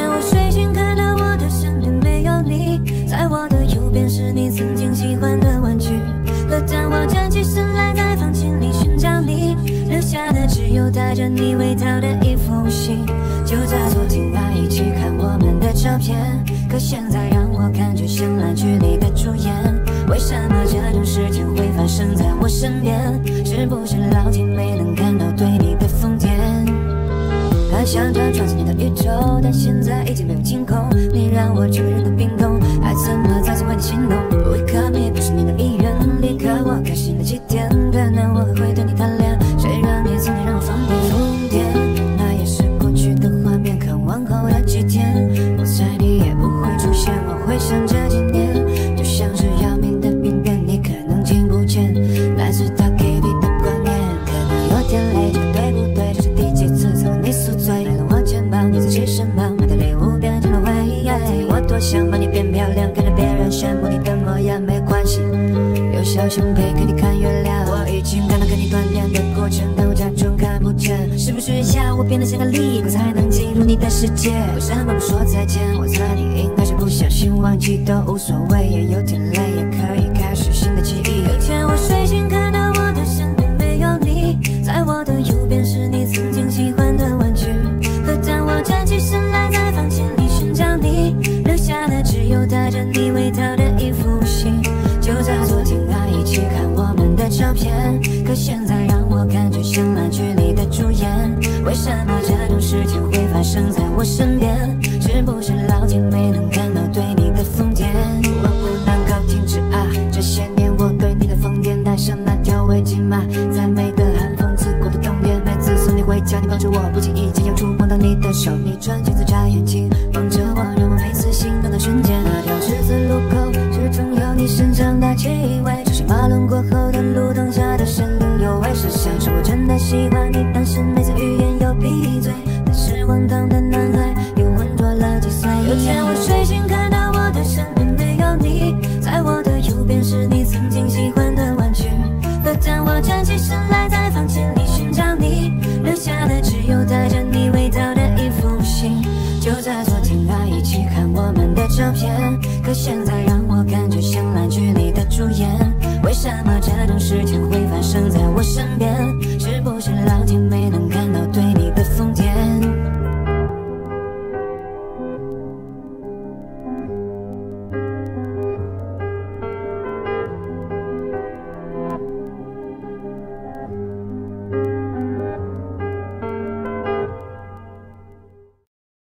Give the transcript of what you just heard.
天我睡醒看到我的身边没有你，在我的右边是你曾经喜欢的玩具。可当我站起身来，在房间里寻找你，留下的只有带着你味道的一封信。就在昨天还一起看我们的照片，可现在让我感觉像烂剧里的主演。为什么这种事情会发生在我身边？是不是老天没能看到对你的疯癫？还想着闯进你的宇宙，但现在已经没有晴空。你让我整个人都冰冻，还怎么再次为你心动？不会可你不是你的意愿，离开我开心的起点，可能我还会对你贪恋。谁让你曾经让我疯癫？那也是过去的画面，看往后的几天，我猜你也不会出现。我会想这几年，就像是要命的病变，你可能听不见来自他给你的观念，可能有点累，这个对不对？这是第几次曾和你宿醉，来到我肩膀，你在其身旁，买的礼物变成了回忆。我多想把你变漂亮，看着别人羡慕你的模样，没关系，有小熊陪给你看月亮。我已经看到跟你锻炼的过程，但我假装看不见。是不是要我变得像个厉鬼，才能进入你的世界？为什么不说再见？我猜你应该是不小心忘记，都无所谓，也有点累，也可以开始新的记忆。有天我睡醒看到我的身边没有你，在我的右边是你曾经喜欢的玩具。可当我站起身来，在房间里寻找你，留下的只有带着你味道的一封信。就在昨天还一起看我们的照片，可现在让我感觉像烂剧里的主演。为什么这种事情会发生在我身边？是不是老天没能看到对你的疯癫？我不能够停止啊，这些年我对你的疯癫，带上那条围巾嘛，在每个寒风刺骨的冬天，每次送你回家，你抱着我，不经意间又触碰到你的手，你穿裙子眨眼睛，望着我，让我每次心动的瞬间。那条十字路口始终有你身上的气味，就像马龙过后的路灯下的身影有味。试想是我真的喜欢你，但是每次语言又闭嘴，但是荒唐的男孩又浑浊了几岁。有天我睡醒看到我的身边没有你，在我的右边是你曾经喜欢的玩具。可当我站起身来，在房间里寻找你，留下的只有带着你味道的一封信。就在昨天还一起看我们的照片，可现在让我感觉像烂剧里的主演。为什么这种事情会发生在我身边？是不是老天没能看到对你的疯